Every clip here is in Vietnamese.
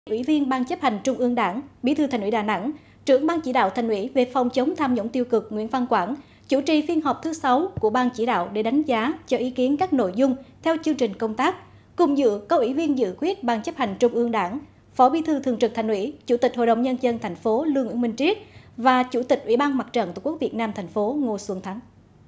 Ủy viên Ban Chấp hành Trung ương Đảng, Bí thư Thành ủy Đà Nẵng, trưởng Ban chỉ đạo Thành ủy về phòng chống tham nhũng tiêu cực Nguyễn Văn Quảng chủ trì phiên họp thứ 6 của Ban chỉ đạo để đánh giá cho ý kiến các nội dung theo chương trình công tác. Cùng dự có Ủy viên dự khuyết Ban Chấp hành Trung ương Đảng, Phó Bí thư Thường trực Thành ủy, Chủ tịch Hội đồng Nhân dân thành phố Lương Nguyễn Minh Triết và Chủ tịch Ủy ban Mặt trận Tổ quốc Việt Nam thành phố Ngô Xuân Thắng.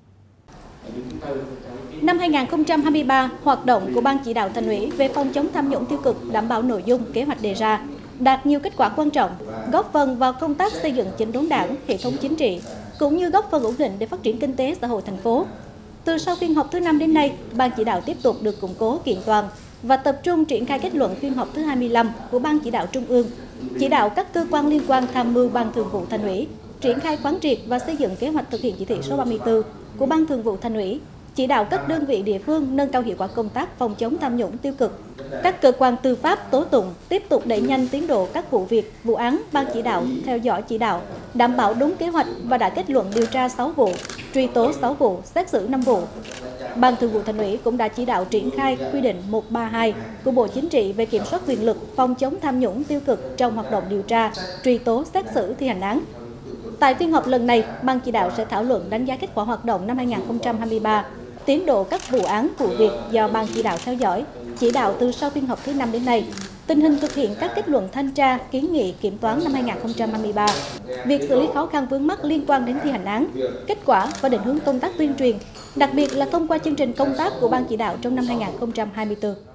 Năm 2023, hoạt động của Ban chỉ đạo Thành ủy về phòng chống tham nhũng tiêu cực đảm bảo nội dung kế hoạch đề ra, đạt nhiều kết quả quan trọng, góp phần vào công tác xây dựng chỉnh đốn Đảng, hệ thống chính trị, cũng như góp phần ổn định để phát triển kinh tế xã hội thành phố. Từ sau phiên họp thứ 5 đến nay, Ban chỉ đạo tiếp tục được củng cố kiện toàn và tập trung triển khai kết luận phiên họp thứ 25 của Ban chỉ đạo Trung ương, chỉ đạo các cơ quan liên quan tham mưu Ban Thường vụ Thành ủy, triển khai quán triệt và xây dựng kế hoạch thực hiện chỉ thị số 34 của Ban Thường vụ Thành ủy, chỉ đạo các đơn vị địa phương nâng cao hiệu quả công tác phòng chống tham nhũng tiêu cực. Các cơ quan tư pháp, tố tụng tiếp tục đẩy nhanh tiến độ các vụ việc, vụ án Ban chỉ đạo theo dõi chỉ đạo, đảm bảo đúng kế hoạch và đã kết luận điều tra 6 vụ, truy tố 6 vụ, xét xử 5 vụ. Ban Thường vụ Thành ủy cũng đã chỉ đạo triển khai quy định 132 của Bộ Chính trị về kiểm soát quyền lực phòng chống tham nhũng tiêu cực trong hoạt động điều tra, truy tố, xét xử, thi hành án. Tại phiên họp lần này, Ban chỉ đạo sẽ thảo luận đánh giá kết quả hoạt động năm 2023, tiến độ các vụ án, vụ việc do Ban chỉ đạo theo dõi, chỉ đạo từ sau phiên họp thứ 5 đến nay, tình hình thực hiện các kết luận thanh tra, kiến nghị kiểm toán năm 2023, việc xử lý khó khăn vướng mắc liên quan đến thi hành án, kết quả và định hướng công tác tuyên truyền, đặc biệt là thông qua chương trình công tác của Ban chỉ đạo trong năm 2024.